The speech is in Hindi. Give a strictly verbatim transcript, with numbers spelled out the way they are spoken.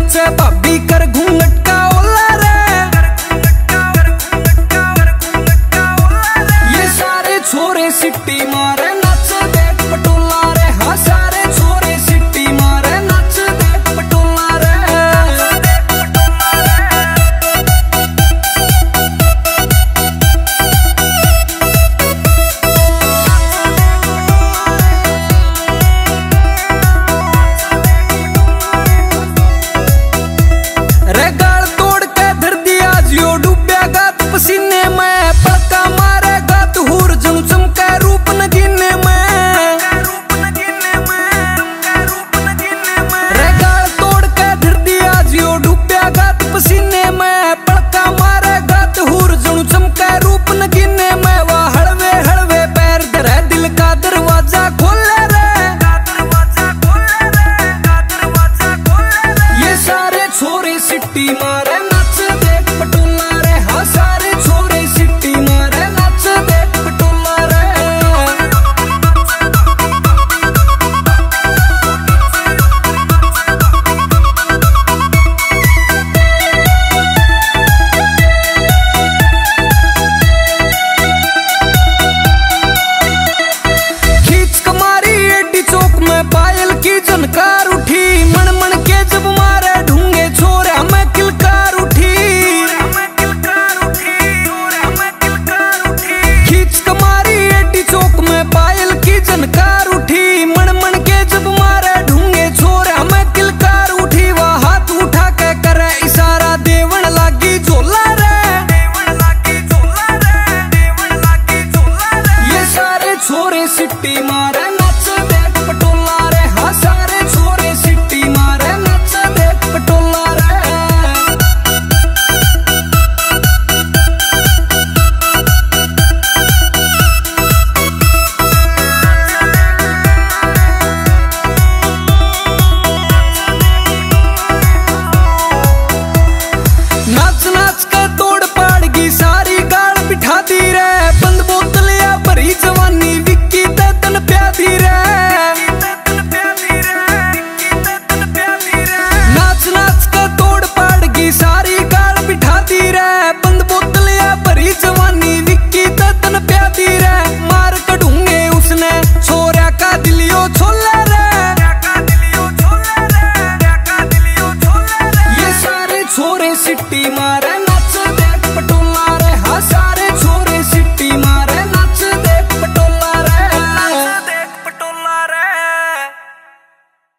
नाचे भाभी कर घूंघट का ओला रे। ये सारे छोरे सिट्टी मारे नाच देख पटोला रे। हाँ सारे छोरे सिट्टी मारे नाच देख पटोला रे। रे गाल तोड़ के धर दिया जियो डूबेगा तो पसीने में। पड़का मारेगा तो हूर जम चमके रूप न गिने में। रे गाल तोड़ के धर दिया जियो डूबेगा तो पसीने में। पड़का मारेगा तो हूर जम चमके रूप न गिने में। वह हड़वे हड़वे पैर धरे दिल का दरवाजा खोले रे। ये सारे छोरे सिट्टी मारे नाच देख पटोला रे। हाँ सारे छोरे सिट्टी मारे नाच देख पटोला रे। खींच कमारी एडी चौक में पायल की जनकार उठी। मन मन के जब मारे ढूंगे छोरे हमें किलकार उठी। खींच कमारी एडी चौक में पायल की जनकार उठी। मन मन के जब मारे ढूंगे छोरे हमें किलकार उठी। वह हाथ उठा के करे इशारा देवन लागी झोला रे। ये सारे छोरे सिट्टी मारे नाच देख पटोला रे। हाँ सारे छोरे सिट्टी मारे नाच देख पटोला रे। नाच नाच के तोड़ पाड़गी सारी गाल बिठा दी रे। बंद बोतलिया भरी जवानी विक्की ते तन प्यादी रे। नाच नाच के तोड़ पाड़गी सारी गाल बिठा दी रे। बंद बोतलिया भरी जवानी विक्की ते तन प्यादी रे। मार कढूंगे उसने छोरा का दिलियो छोले रे। ये सारे छोरे सिट्टी मारे